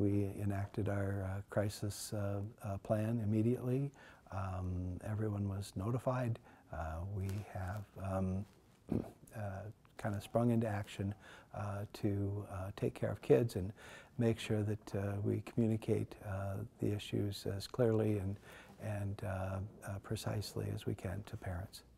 we enacted our crisis plan immediately. Everyone was notified. We have kind of sprung into action to take care of kids and make sure that we communicate the issues as clearly and precisely as we can to parents.